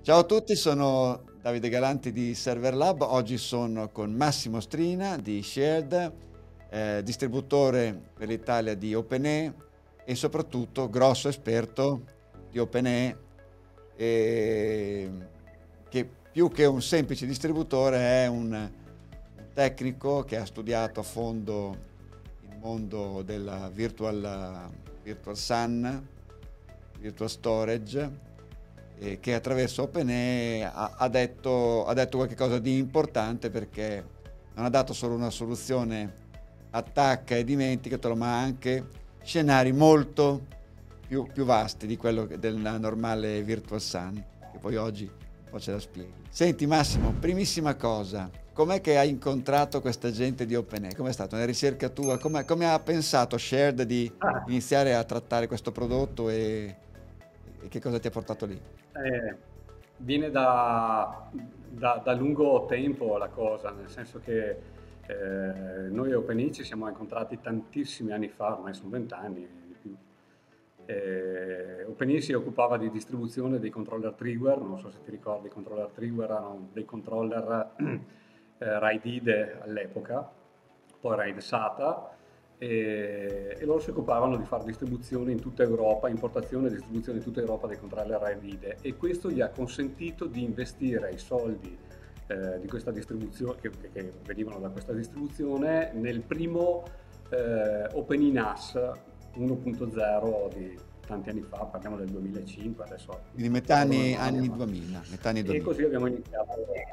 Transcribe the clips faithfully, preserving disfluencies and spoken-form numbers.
Ciao a tutti, sono Davide Galanti di Server Lab. Oggi sono con Massimo Strina di Shared, eh, distributore per l'Italia di OpenE e soprattutto grosso esperto di OpenE, e che più che un semplice distributore è un, un tecnico che ha studiato a fondo il mondo della virtual, virtual SAN, virtual storage, e che attraverso OpenE ha, ha, detto, ha detto qualche cosa di importante, perché non ha dato solo una soluzione attacca e dimenticatelo, ma anche scenari molto più, più vasti di quello della normale Virtual SAN, che poi oggi un po' ce la spieghi. Senti Massimo, primissima cosa, com'è che hai incontrato questa gente di OpenE? Com'è stata una ricerca tua? Come, come ha pensato Shared di Ah, iniziare a trattare questo prodotto e, e che cosa ti ha portato lì? eh, viene da, da- da lungo tempo la cosa, nel senso che eh, noi OpenAI ci siamo incontrati tantissimi anni fa, ormai sono vent'anni di più. Eh, OpenAI si occupava di distribuzione dei controller Trigger, non so se ti ricordi, i controller Trigger erano dei controller eh, RAID-IDE all'epoca, poi RAID SATA, e, e loro si occupavano di fare distribuzione in tutta Europa, importazione e distribuzione in tutta Europa dei controller RAID-IDE, e questo gli ha consentito di investire i soldi eh, di questa distribuzione, che, che venivano da questa distribuzione, nel primo eh, OpenAI NAS uno punto zero di tanti anni fa, parliamo del duemilacinque, adesso Quindi metà ricordo anni, memoria, anni ma... duemila, metà anni E duemila. così abbiamo iniziato.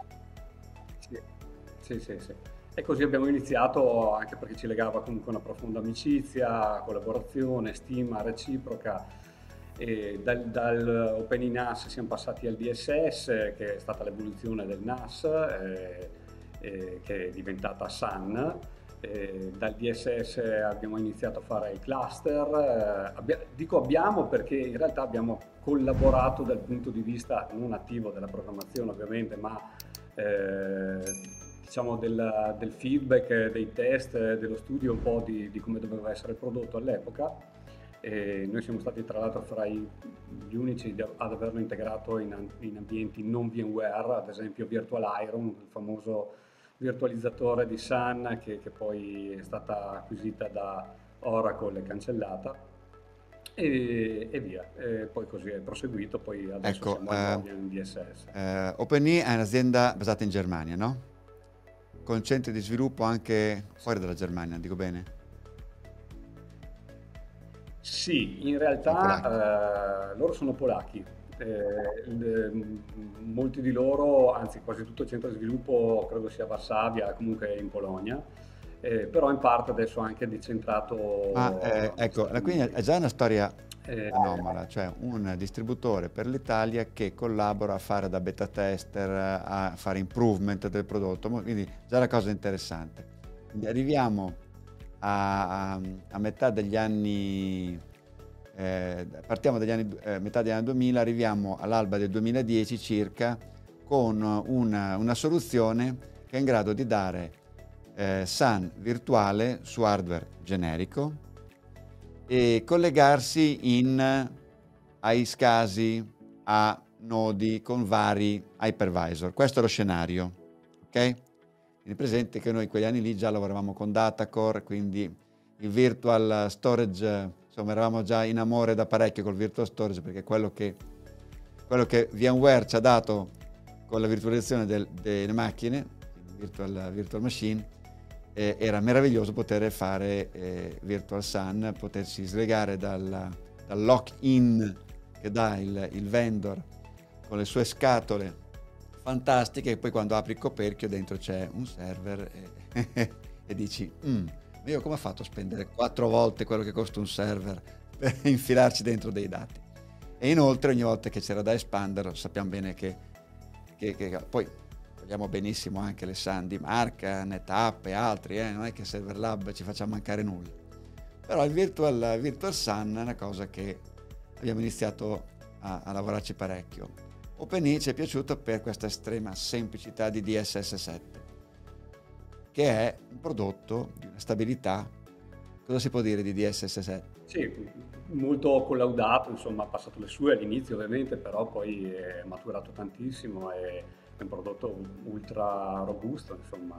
Sì, sì, sì, sì. E così abbiamo iniziato, anche perché ci legava comunque una profonda amicizia, collaborazione, stima reciproca. E dal, dal OpenAI NAS siamo passati al D S S, che è stata l'evoluzione del NAS, eh, eh, che è diventata SAN. Eh, dal D S S abbiamo iniziato a fare il cluster. Eh, abbia- dico abbiamo perché in realtà abbiamo collaborato dal punto di vista non attivo della programmazione, ovviamente, ma eh, diciamo del, del feedback, dei test, dello studio un po' di, di come doveva essere il prodotto all'epoca. E noi siamo stati tra l'altro fra i, gli unici ad averlo integrato in, in ambienti non VMware, ad esempio Virtual Iron, il famoso virtualizzatore di Sun che, che poi è stata acquisita da Oracle e cancellata, e, e via. E poi così è proseguito, poi adesso Ecco, siamo al eh, Debian in D S S. eh, OpenAI è un'azienda basata in Germania, no? Con centri di sviluppo anche Sì. fuori dalla Germania, dico bene? Sì, in Sono polacchi. realtà eh, loro sono polacchi. Eh, il- molti di loro, anzi quasi tutto il centro di sviluppo credo sia a Varsavia, comunque in Polonia, eh, però in parte adesso anche Ma decentrato eh, negli ecco, Stati la- quindi Uniti. è già una storia Eh, anomala, cioè un distributore per l'Italia che collabora a fare da beta tester, a fare improvement del prodotto, mo- quindi già la cosa interessante. Quindi arriviamo a, a- a metà degli anni, eh, partiamo dagli anni, eh, metà degli anni duemila, arriviamo all'alba del duemiladieci circa, con una, una soluzione che è in grado di dare eh, SAN virtuale su hardware generico e collegarsi in, ai scasi, a nodi con vari hypervisor. Questo è lo scenario, ok? Tieni presente che noi in quegli anni lì già lavoravamo con Datacore, quindi il virtual storage, insomma eravamo già in amore da parecchio col virtual storage, perché quello che, quello che VMware ci ha dato con la virtualizzazione del, delle macchine, virtual, virtual machine, eh, era meraviglioso poter fare eh, Virtual SAN, potersi slegare dal, dal lock-in che dà il, il vendor con le sue scatole fantastiche, e poi quando apri il coperchio dentro c'è un server e, e dici mm, ma io come ho fatto a spendere quattro volte quello che costa un server per infilarci dentro dei dati? E inoltre ogni volta che c'era da espanderlo sappiamo bene che, che, che poi vogliamo benissimo anche le SAN di marca, NetApp e altri, eh? Non è che Server Lab ci faccia mancare nulla. Però il Virtual, Virtual SAN è una cosa che abbiamo iniziato a, a lavorarci parecchio. OpenAI ci è piaciuto per questa estrema semplicità di D S S sette, che è un prodotto di una stabilità. Cosa si può dire di D S S sette? sì, molto collaudato, insomma, ha passato le sue all'inizio ovviamente, però poi è maturato tantissimo, è, è un prodotto ultra robusto, insomma.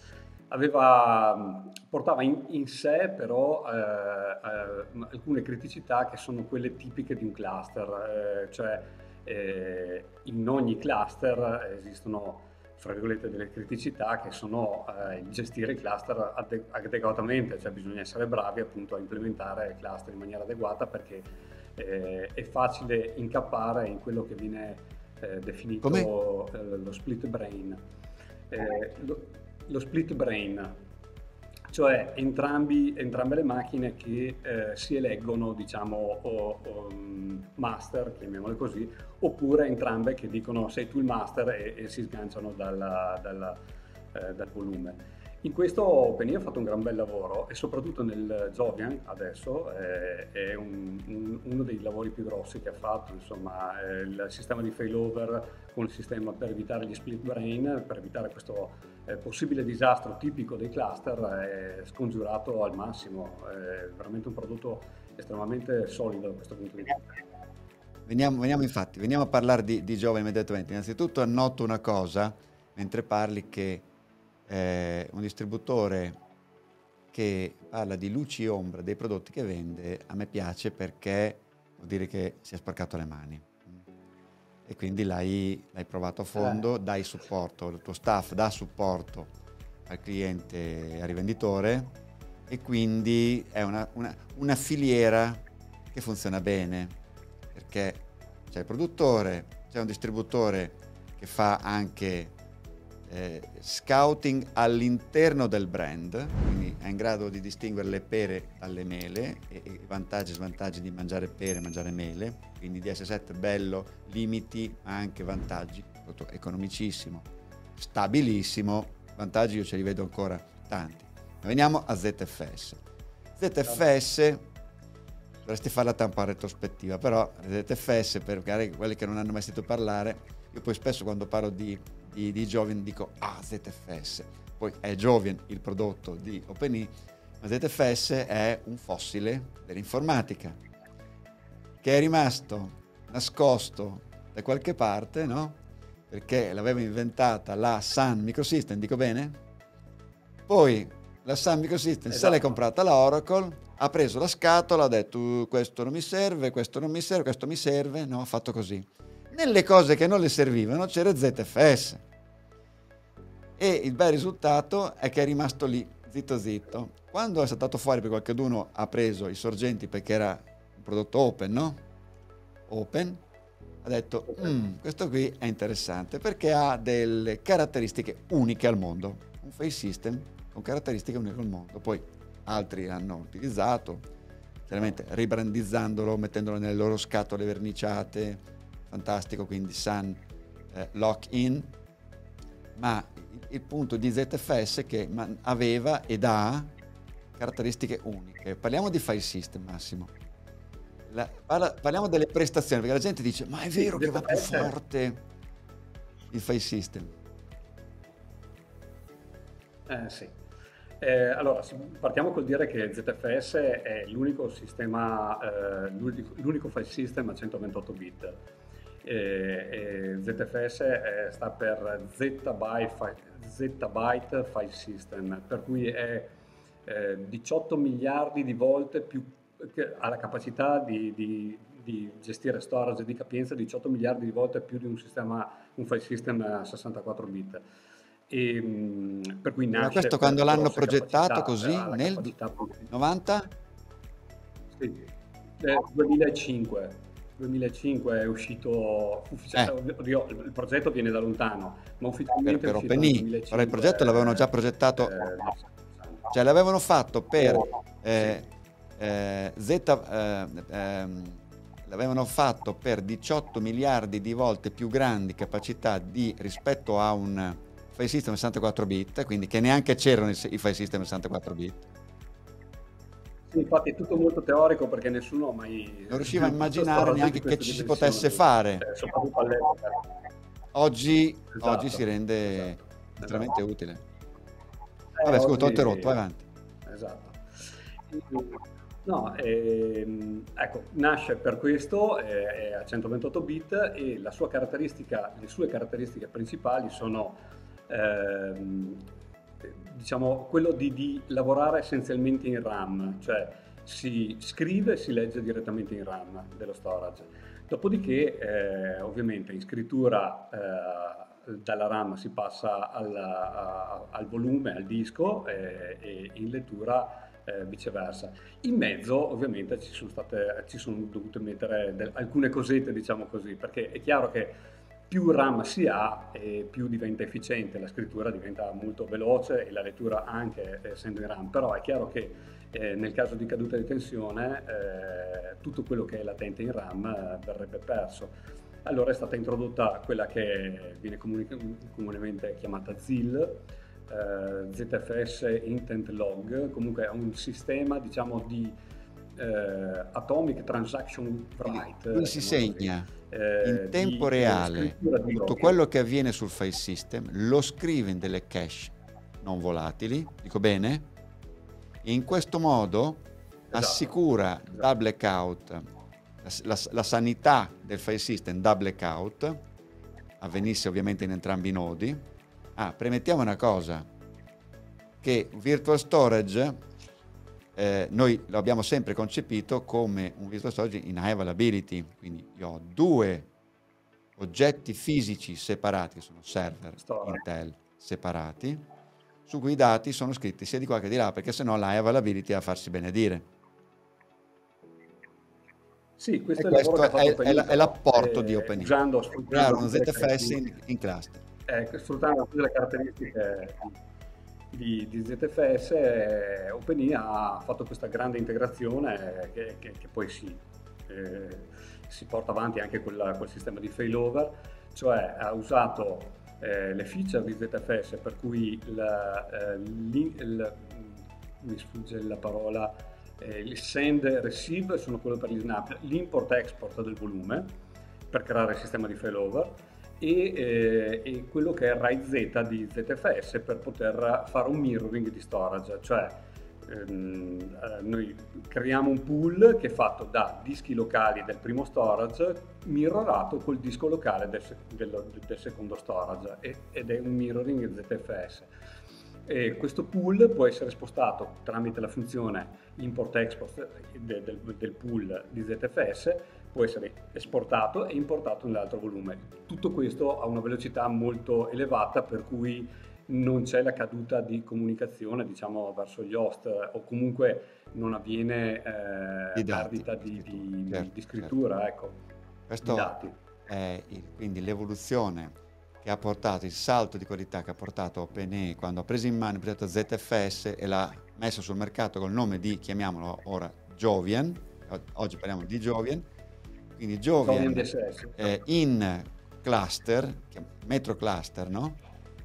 Aveva, portava in, in sé però eh, eh, alcune criticità che sono quelle tipiche di un cluster, eh, cioè eh, in ogni cluster esistono, fra virgolette, delle criticità che sono eh, il gestire il cluster ade- adeguatamente, cioè bisogna essere bravi appunto a implementare il cluster in maniera adeguata, perché eh, è facile incappare in quello che viene eh, Come? definito eh, lo split brain. Eh, lo, lo split brain, cioè entrambi, entrambe le macchine che eh, si eleggono, diciamo, o, o, um, master, chiamiamole così, oppure entrambe che dicono sei tu il master e, e si sganciano dalla- dalla, eh, dal volume. In questo OpenAI ha fatto un gran bel lavoro, e soprattutto nel Jovian adesso eh, è un- un- uno dei lavori più grossi che ha fatto, insomma, eh, il sistema di failover con il sistema per evitare gli split brain, per evitare questo eh, possibile disastro tipico dei cluster, è scongiurato al massimo, è veramente un prodotto estremamente solido da questo punto di vista. Veniamo, veniamo infatti, veniamo a parlare di, di Giova immediatamente. Innanzitutto annoto una cosa, mentre parli, che eh, un distributore che parla di luci e ombre dei prodotti che vende, a me piace, perché vuol dire che si è sporcato le mani. E quindi l'hai, l'hai provato a fondo, dai supporto, il tuo staff dà supporto al cliente e al rivenditore, e quindi è una, una, una filiera che funziona bene, perché c'è il produttore, c'è un distributore che fa anche eh, scouting all'interno del brand, quindi è in grado di distinguere le pere dalle mele e i vantaggi e svantaggi di mangiare pere e mangiare mele, quindi D S sette bello, limiti ma anche vantaggi, prodotto economicissimo, stabilissimo, vantaggi io ce li vedo ancora tanti. Ma veniamo a Z F S. Z F S dovresti fare la tampa retrospettiva, però Z F S, per quelli che non hanno mai sentito parlare, io poi spesso quando parlo di, di, di Jovian dico ah Z F S, poi è Jovian il prodotto di OpenAI, ma Z F S è un fossile dell'informatica che è rimasto nascosto da qualche parte, no? Perché l'aveva inventata la Sun Microsystem, dico bene? Poi la Sun Microsystem Esatto. se l'è comprata la Oracle, ha preso la scatola, ha detto questo non mi serve, questo non mi serve, questo mi serve, no, ha fatto così. Nelle cose che non le servivano c'era Z F S, e il bel risultato è che è rimasto lì, zitto zitto. Quando è saltato fuori, perché qualcuno ha preso i sorgenti perché era un prodotto open, no? Open, ha detto mm, questo qui è interessante perché ha delle caratteristiche uniche al mondo, un file system con caratteristiche uniche al mondo. Poi altri l'hanno utilizzato, chiaramente ribrandizzandolo, mettendolo nelle loro scatole verniciate, fantastico, quindi Sun eh, Lock-in, ma il, il punto di Z F S è che aveva ed ha caratteristiche uniche. Parliamo di file system, Massimo. La, parla, parliamo delle prestazioni, perché la gente dice ma è vero che va più forte il file system? Eh sì. Eh, allora, partiamo col dire che Z F S è l'unico sistema, eh, l'unico, l'unico file system a centoventotto bit. E, e Z F S è, sta per Zettabyte, Zettabyte File System, per cui è eh, diciotto miliardi di volte più, che ha la capacità di, di, di gestire storage di capienza diciotto miliardi di volte più di un sistema, un file system a sessantaquattro bit. E, mh, per cui Ma nasce questo per quando l'hanno grosse progettato capacità, così ha la nel capacità novanta? sì, eh, duemilacinque. duemilacinque è uscito ufficialmente, Eh, oddio, il progetto viene da lontano, ma per, ufficialmente è per uscito nel OpenAI, però il duemilacinque. progetto l'avevano già Eh, progettato, eh, cioè l'avevano fatto per oh, eh, sì. eh, Z, eh, ehm, l'avevano fatto per diciotto miliardi di volte più grandi capacità di rispetto a un file system sessantaquattro bit, quindi che neanche c'erano i, i file system sessantaquattro bit. Sì, infatti è tutto molto teorico perché nessuno ha mai Non riusciva a sviluppato immaginare storage di neanche che questa ci si dimensione, potesse fare. eh, soprattutto all'epoca. Oggi, oggi si Esatto, rende esatto, estremamente esatto. utile. Eh, Vabbè, scusa, ti ho oggi, interrotto, vai avanti. esatto. No, ehm, ecco, nasce per questo, eh, è a centoventotto bit e la sua caratteristica, le sue caratteristiche principali sono, ehm, diciamo, quello di, di lavorare essenzialmente in RAM, cioè si scrive e si legge direttamente in RAM dello storage. Dopodiché, eh, ovviamente, in scrittura eh, dalla RAM si passa al, a- al volume, al disco, eh, e in lettura eh, viceversa. In mezzo ovviamente ci sono state, ci sono dovute mettere del- alcune cosette, diciamo così, perché è chiaro che più RAM si ha e più diventa efficiente, la scrittura diventa molto veloce e la lettura anche essendo in RAM, però è chiaro che eh, nel caso di caduta di tensione eh, tutto quello che è latente in RAM eh, verrebbe perso. Allora è stata introdotta quella che viene comuni- comunemente chiamata Z I L, eh, Z F S Intent Log, comunque è un sistema, diciamo, di eh, Atomic Transaction Quindi Write, lui eh, si chiamiamolo così, segna in eh, tempo di eh, reale scrittura di tutto loghi. quello che avviene sul file system, lo scrive in delle cache non volatili, dico bene? E in questo modo Esatto, assicura da esatto. blackout la, la, la sanità del file system da blackout, avvenisse ovviamente in entrambi i nodi. Ah, premettiamo una cosa, che virtual storage eh, noi lo abbiamo sempre concepito come un virtual storage in high availability, quindi io ho due oggetti fisici separati, che sono server Storia. Intel separati, su cui i dati sono scritti sia di qua che di là, perché sennò la high availability è a farsi benedire. Sì, E questo è il lavoro che ha questo fatto è, è OpenAI la- è però, l'apporto di eh, OpenAI, usando, creare sfruttando uno tutte le Z F S in, caratteristiche, in cluster. eh, sfruttando tutte le caratteristiche di, di Z F S, eh, OpenAI ha fatto questa grande integrazione che, che- che poi si, eh, si porta avanti anche col, col sistema di failover, cioè ha usato eh, le feature di Z F S per cui il, eh, l'in- il- mi sfugge la parola, eh, il send e receive sono quello per gli snap, l'import e export del volume per creare il sistema di failover e, eh, e quello che è il write Z di Z F S per poter fare un mirroring di storage, cioè ehm, eh, noi creiamo un pool che è fatto da dischi locali del primo storage mirrorato col disco locale del, sec- del- del secondo storage e- ed è un mirroring Z F S. E questo pool può essere spostato tramite la funzione import-export del, del, del pool di Z F S, può essere esportato e importato nell'altro volume. Tutto questo a una velocità molto elevata, per cui non c'è la caduta di comunicazione, diciamo, verso gli host, o comunque non avviene eh, Di dati, perdita di di, scrittura, di- di certo, certo. scrittura, ecco, di Questo dati. è il- quindi l'evoluzione che ha portato, il salto di qualità che ha portato OpenAI quando ha preso in mano il progetto Z F S e l'ha messo sul mercato col nome di, chiamiamolo ora, Jovian. O- Oggi parliamo di Jovian. Quindi Jovian Jovian D S S. eh, in cluster, chiam- metro cluster, no?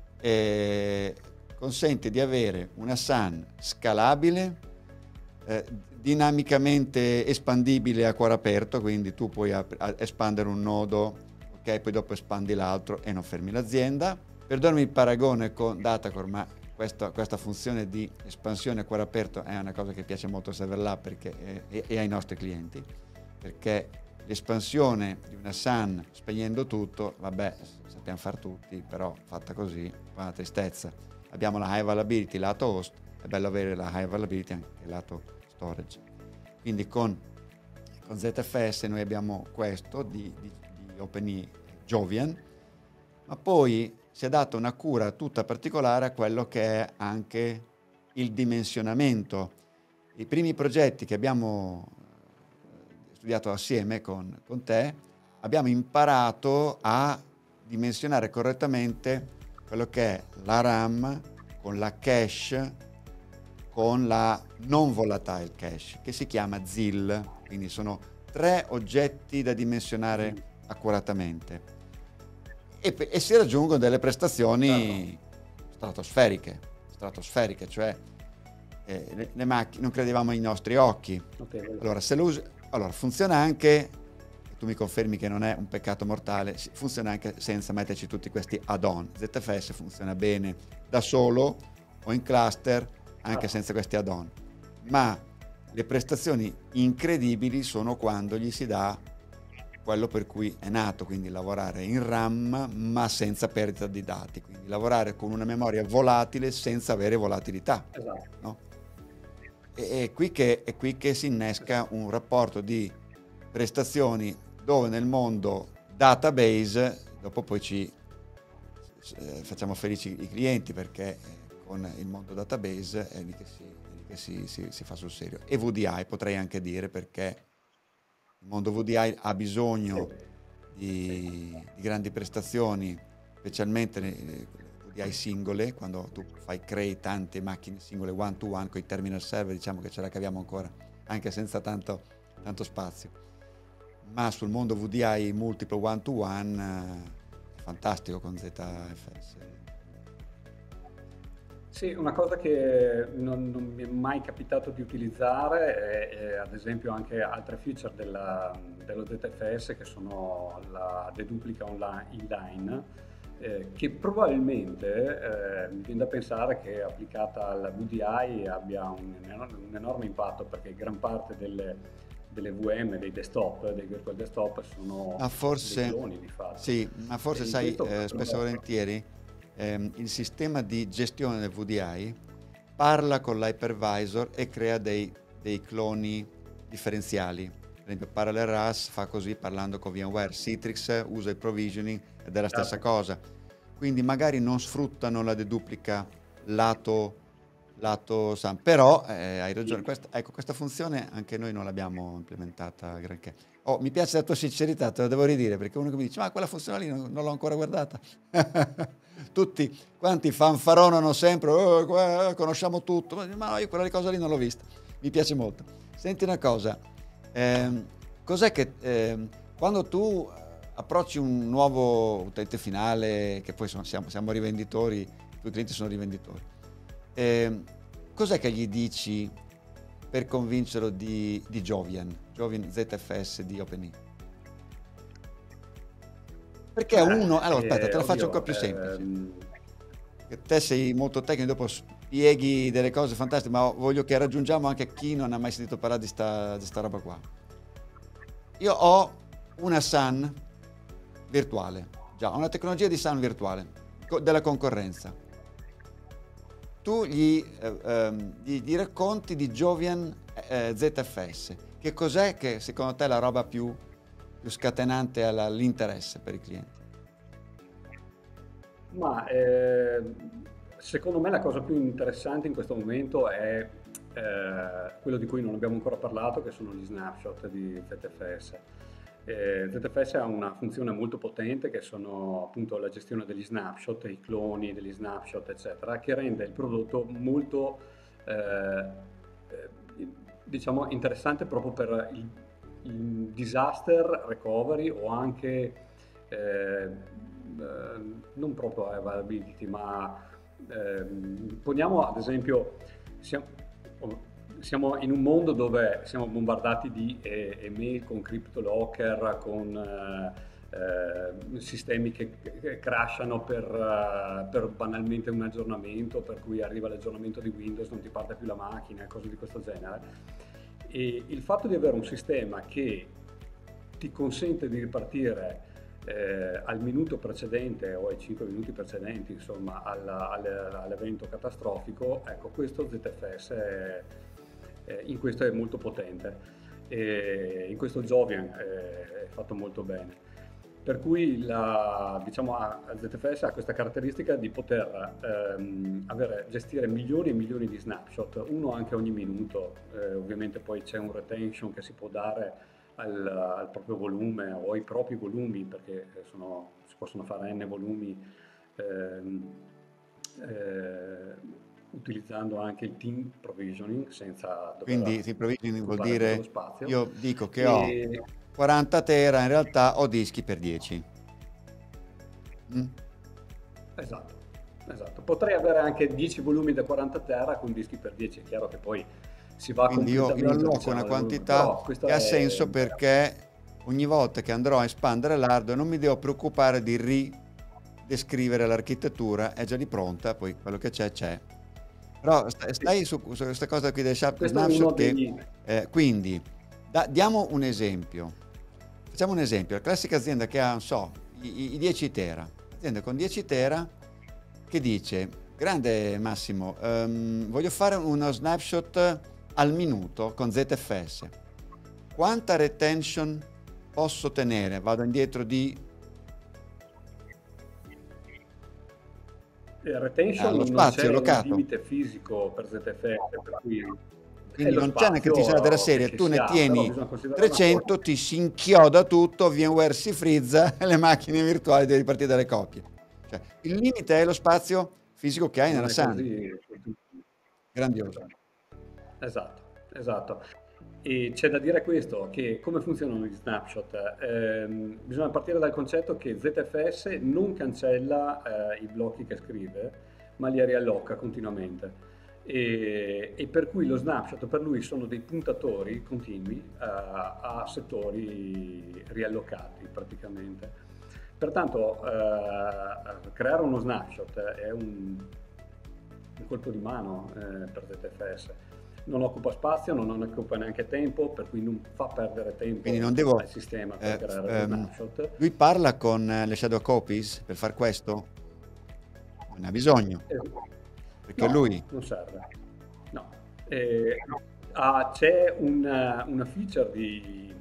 E consente di avere una S A N scalabile, eh, dinamicamente espandibile a cuore aperto, quindi tu puoi ap- a- espandere un nodo, ok, poi dopo espandi l'altro e non fermi l'azienda. Perdonami il paragone con Datacore, ma questa, questa funzione di espansione a cuore aperto è una cosa che piace molto a Serverlab perché, eh, e, e ai nostri clienti, perché l'espansione di una S A N spegnendo tutto, vabbè, sappiamo far tutti, però fatta così fa una tristezza. Abbiamo la high availability lato host, è bello avere la high availability anche lato storage. Quindi con, con Z F S noi abbiamo questo di, di, di OpenAI Jovian, ma poi si è data una cura tutta particolare a quello che è anche il dimensionamento. I primi progetti che abbiamo studiato assieme con, con te, abbiamo imparato a dimensionare correttamente quello che è la RAM con la cache, con la non volatile cache, che si chiama Z I L. Quindi sono tre oggetti da dimensionare Sì, accuratamente. E, e si raggiungono delle certo. prestazioni stratosferiche, stratosferiche, cioè eh, le, le macchine, non credevamo ai nostri occhi. Notevole. Allora, se lo usi, allora, funziona anche, tu mi confermi che non è un peccato mortale, funziona anche senza metterci tutti questi add-on. Z F S funziona bene da solo o in cluster, anche Ah, senza questi add-on. Ma Le prestazioni incredibili sono quando gli si dà quello per cui è nato, quindi lavorare in RAM ma senza perdita di dati, quindi lavorare con una memoria volatile senza avere volatilità, Esatto, no? E è qui che, è qui che si innesca esatto. un rapporto di prestazioni dove nel mondo database, dopo poi ci eh, facciamo felici i clienti perché eh, con il mondo database è lì che si, è lì che si, si, si fa sul serio. E V D I potrei anche dire perché il mondo V D I ha Sì, bisogno sì. di, di grandi prestazioni, specialmente le V D I singole, quando tu fai crei tante macchine singole one to one con i terminal server, diciamo che ce la caviamo ancora, anche senza tanto, tanto spazio. Ma sul mondo V D I multiplo one to one è fantastico con Z F S. Sì, una cosa che non, non mi è mai capitato di utilizzare è, è ad esempio anche altre feature della- dello Z F S che sono la deduplica online, inline, eh, che probabilmente eh, mi viene da pensare che applicata al V D I abbia un, enorme, un enorme impatto perché gran parte delle, delle V M, dei desktop, dei virtual desktop sono Ma dei forse, cloni di fatto. sì, ma E forse in sai, questo eh, spesso e potrebbe... volentieri ehm, il sistema di gestione del V D I parla con l'hypervisor e crea dei, dei cloni differenziali. Per esempio Parallel Rus fa così parlando con VMware, Citrix usa il provisioning ed è la stessa Certo. cosa. Quindi magari non sfruttano la deduplica lato, lato SAM, però eh, hai ragione, Sì. questa, ecco, questa funzione anche noi non l'abbiamo implementata granché. Oh, mi piace la tua sincerità, te lo devo ridire, perché uno che mi dice, ma quella funzione lì non, non l'ho ancora guardata. Tutti quanti fanfaronano sempre, "Oh, qua, conosciamo tutto", ma no, io quella cosa lì non l'ho vista. Mi piace molto. Senti una cosa, ehm, cos'è che ehm, quando tu eh, approcci un nuovo utente finale, che poi sono- siamo, siamo rivenditori, i tuoi clienti sono rivenditori, ehm, cos'è che gli dici per convincerlo di, di Jovian, Jovian Z F S di OpenAI? Perché uno, Beh, allora aspetta, eh, te la faccio ancora oddio, più semplice. ehm, Che te sei molto tecnico, dopo spieghi delle cose fantastiche, ma voglio che raggiungiamo anche chi non ha mai sentito parlare di sta, di sta roba qua. Io ho una SAN virtuale, già, ho una tecnologia di SAN virtuale, co- della concorrenza. Tu gli, eh, ehm, gli- gli racconti di Jovian eh, Z F S. Che cos'è che secondo te è la roba più, più scatenante alla- all'interesse per i clienti? ma eh, secondo me la cosa più interessante in questo momento è eh, quello di cui non abbiamo ancora parlato, che sono gli snapshot di Z F S. Eh, Z F S ha una funzione molto potente che sono appunto la gestione degli snapshot, i cloni degli snapshot, eccetera, che rende il prodotto molto eh, eh, diciamo interessante proprio per il, il disaster recovery o anche eh, eh, non proprio availability, ma ehm, poniamo ad esempio, siamo, siamo in un mondo dove siamo bombardati di eh, email con CryptoLocker, con eh, eh, sistemi che, che crashano per, eh, per banalmente un aggiornamento, per cui arriva l'aggiornamento di Windows, non ti parte più la macchina, cose di questo genere. E il fatto di avere un sistema che ti consente di ripartire eh, al minuto precedente o ai cinque minuti precedenti, insomma, alla- alla- all'evento catastrofico, ecco, questo Z F S è, è- in questo è molto potente. E in questo Jovian è, è fatto molto bene. Per cui la, diciamo, a- a Z F S ha questa caratteristica di poter ehm, avere, gestire milioni e milioni di snapshot, uno anche ogni minuto. Eh, ovviamente poi c'è un retention che si può dare al, al proprio volume o ai propri volumi, perché sono- si possono fare n volumi ehm, eh, utilizzando anche il team provisioning senza Quindi dover sì, provisioning vuol occupare tutto lo dire spazio. io dico che ho E quaranta tera, in realtà ho dischi per dieci. Mm? esatto, esatto. Potrei avere anche dieci volumi da quaranta tera con dischi per dieci, è chiaro che poi si va Quindi io, io completamente, alloco una diciamo, nel volume, quantità però questo che ha è... senso perché ogni volta che andrò a espandere l'hardware non mi devo preoccupare di ridescrivere l'architettura, è già lì pronta, poi quello che c'è c'è. Però sta- Sì, stai su, su questa cosa qui del sharp questo è uno snapshot che, dei... eh, quindi, da- diamo un esempio. Facciamo un esempio, la classica azienda che ha, non so, i, i- i dieci tera, azienda con dieci tera che dice, grande Massimo, ehm, voglio fare uno snapshot al minuto con Z F S. Quanta retention posso tenere? Vado indietro di... eh, Ah, lo retention non spazio c'è un locato. limite fisico per Z F S, per cui è Quindi lo non c'è neanche ti sarà della spazio che, serie, che tu si ne ha, però tieni bisogna considerare una cosa. trecento, ti si inchioda tutto, VMware si frizza e le macchine virtuali devi ripartire dalle copie. Cioè, il limite è lo spazio fisico che hai Non nella è SAN. così. Grandioso. Esatto, esatto, esatto. E c'è da dire questo, che come funzionano gli snapshot? Ehm, bisogna partire dal concetto che Z F S non cancella eh, i blocchi che scrive, ma li rialloca continuamente. E, e per cui lo snapshot per lui sono dei puntatori continui eh, a settori riallocati praticamente. Pertanto eh, creare uno snapshot è un, un colpo di mano eh, per Z F S. Non occupa spazio, non non occupa neanche tempo, per cui non fa perdere Quindi tempo non al devo... sistema per eh, creare lo ehm, snapshot. lui parla con eh, le shadow copies per far questo? Non ne ha bisogno, Eh, perché No, lui... non serve. No. Eh, ah, c'è una, una feature di,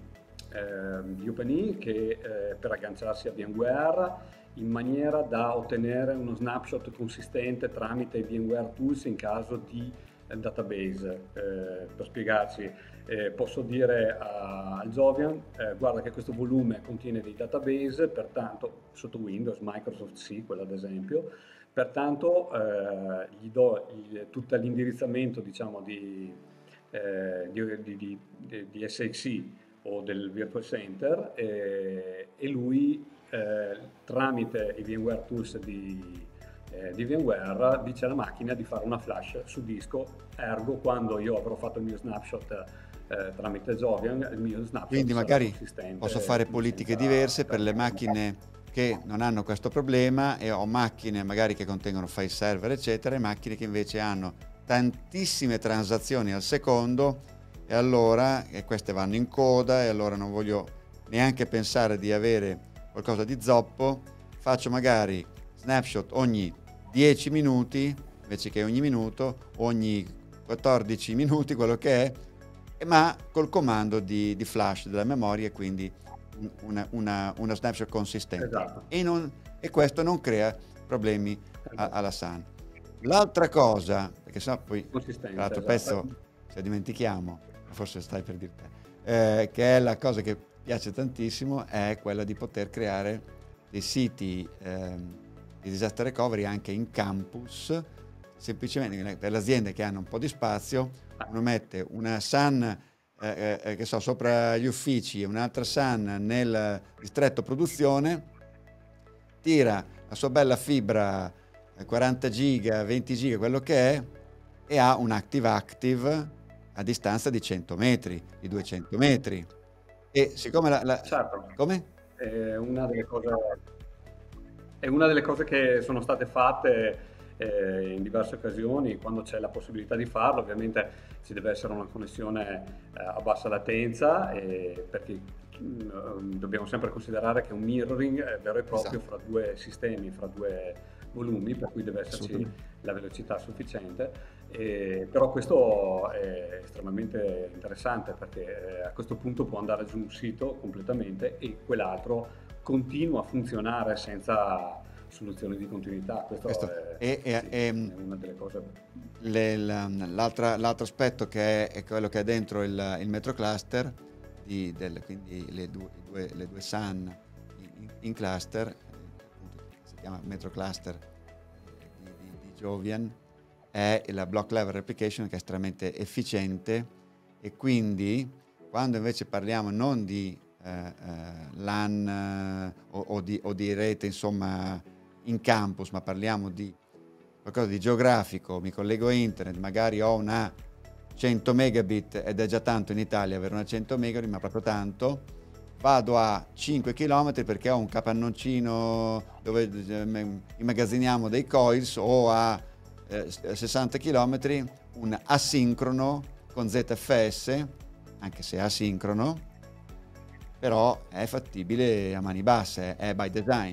eh, di OpenE che eh, per agganciarsi a VMware in maniera da ottenere uno snapshot consistente tramite VMware Tools in caso di eh, database. Eh, per spiegarci, eh, posso dire a- al Jovian, eh, guarda che questo volume contiene dei database, pertanto sotto Windows, Microsoft S Q L ad esempio, pertanto eh, gli do il- tutto l'indirizzamento diciamo, di, eh, di, di- di- di- di S X E o del Virtual Center eh, e lui eh, tramite i VMware Tools di, eh, di VMware dice alla macchina di fare una flash su disco, ergo quando io avrò fatto il mio snapshot eh, tramite Jovian, il mio snapshot Quindi sarà magari consistente, posso fare quindi politiche senza diverse per le perdere tempo. macchine che non hanno questo problema e ho macchine magari che contengono file server eccetera e macchine che invece hanno tantissime transazioni al secondo e allora e queste vanno in coda e allora non voglio neanche pensare di avere qualcosa di zoppo, faccio magari snapshot ogni dieci minuti invece che ogni minuto, ogni quattordici minuti, quello che è, e ma col comando di, di flash della memoria e quindi una, una, una snapshot consistente. Esatto, E, non, e questo non crea problemi a- esatto. alla SAN. L'altra cosa, perché sennò poi Consistenza, l'altro esatto. pezzo se dimentichiamo, forse stai per dire te, eh, che è la cosa che piace tantissimo, è quella di poter creare dei siti ehm, di disaster recovery anche in campus, semplicemente per le aziende che hanno un po' di spazio, uno mette una SAN eh, eh, che so, sopra gli uffici e un'altra SAN nel distretto produzione, tira la sua bella fibra eh, quaranta giga, venti giga, quello che è, e ha un active-active a distanza di cento metri, di duecento metri. E siccome la... la Certo, come? è una delle cose, è una delle cose che sono state fatte eh, in diverse occasioni, quando c'è la possibilità di farlo, ovviamente ci deve essere una connessione eh, a bassa latenza, e perché mm, dobbiamo sempre considerare che un mirroring è vero e proprio Esatto, fra due sistemi, fra due volumi, per cui deve esserci assolutamente. la velocità sufficiente. E, però questo è estremamente interessante perché eh, a questo punto può andare giù un sito completamente e quell'altro continua a funzionare senza soluzioni di continuità. Questo Questo. è, E, e- sì, e, è una delle cose. le- la- l'altra- l'altro aspetto che è, è quello che è dentro il, il metro cluster, di, del- quindi le due, i due- le due SAN in, in cluster, eh, appunto, si chiama metro cluster eh, di, di- di Jovian, è la block level replication che è estremamente efficiente e quindi quando invece parliamo non di eh, eh, LAN eh, o, o di, o di rete insomma in campus, ma parliamo di qualcosa di geografico, mi collego a internet, magari ho una cento megabit ed è già tanto in Italia avere una cento megabit, ma proprio tanto, vado a cinque chilometri perché ho un capannoncino dove eh, immagazziniamo dei coils o a eh, sessanta chilometri, un asincrono con Z F S, anche se è asincrono, però è fattibile a mani basse, è by design.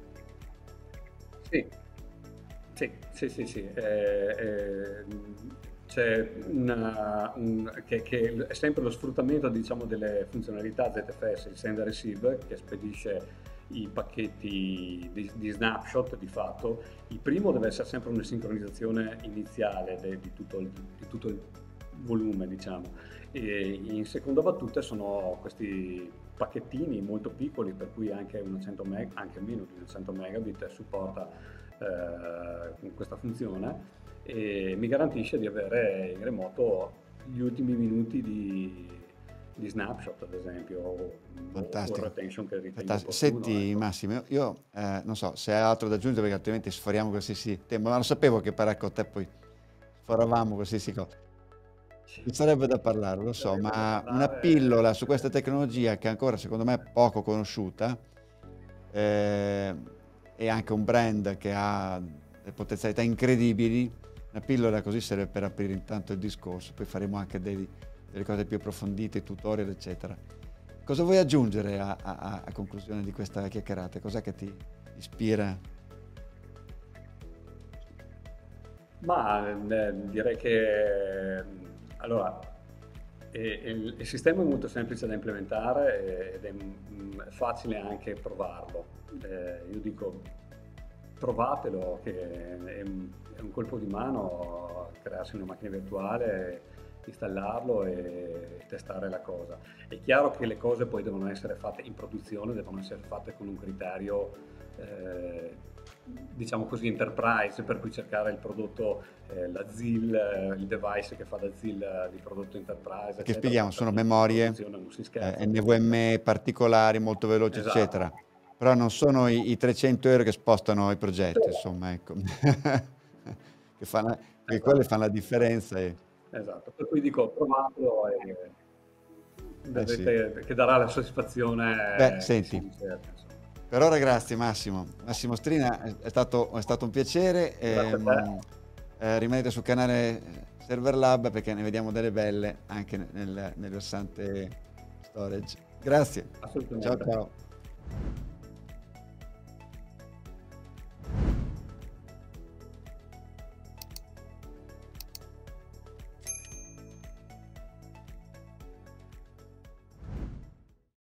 Sì, sì, sì, sì, sì. eh, eh, c'è una, un, che, che è sempre lo sfruttamento, diciamo, delle funzionalità Z F S, il send and receive, che spedisce i pacchetti di, di snapshot di fatto. Il primo deve essere sempre una sincronizzazione iniziale de- di, tutto il, di tutto il volume, diciamo. E in seconda battuta sono questi pacchettini molto piccoli, per cui anche, una cento meg, anche meno di cento megabit supporta eh, questa funzione, e mi garantisce di avere in remoto gli ultimi minuti di, di snapshot, ad esempio, o, o il Fantastico. retention che ritengo Fantastico. opportuno. Senti Ecco. Massimo, io, io, eh, non so se hai altro da aggiungere perché altrimenti sforiamo qualsiasi tema, ma lo sapevo che parlare con te poi sforavamo qualsiasi cosa. Ci sarebbe da parlare, lo so, Sarebbe da ma una parlare. pillola su questa tecnologia che ancora secondo me è poco conosciuta, eh, e anche un brand che ha delle potenzialità incredibili, una pillola così serve per aprire intanto il discorso, poi faremo anche dei, delle cose più approfondite, tutorial, eccetera. Cosa vuoi aggiungere a, a- a conclusione di questa chiacchierata? Cos'è che ti ispira? Ma eh, direi che allora e- e il, il sistema è molto semplice da implementare ed è mm, facile anche provarlo. Eh, io dico provatelo, che è un, è un colpo di mano crearsi una macchina virtuale, installarlo e testare la cosa. È chiaro che le cose poi devono essere fatte in produzione, devono essere fatte con un criterio, eh, diciamo così, enterprise, per cui cercare il prodotto, eh, la Z I L, eh, il device che fa da Z I L di prodotto enterprise, Perché eccetera, spieghiamo, sono perché in memorie produzione non si eh, scherza ovviamente. N V M E particolari, molto veloci, Esatto. eccetera. Però non sono i, i trecento euro che spostano il Sì, progetto, insomma, ecco. Che fanno, che quelle fanno esatto, la esatto, differenza. E, esatto. Per cui dico, provatelo e eh sì. vedrete che darà la Beh, soddisfazione che si senti, ricerca, insomma. per ora grazie Massimo. Massimo Strina, è, è stato, è stato un piacere. Grazie a te, ehm, eh, rimanete sul canale Server Lab perché ne vediamo delle belle anche nel, nel versante storage. Grazie. Ciao assolutamente. ciao.